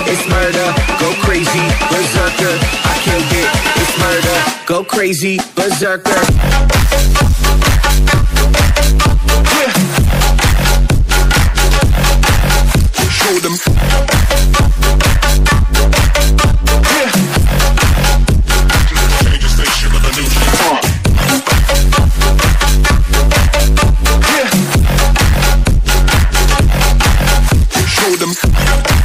it's murder. Go crazy, berserker, I killed it, it's murder. Go crazy, berserker. Yeah. Show them. Yeah. Change the station with a new shit. Yeah. Show them.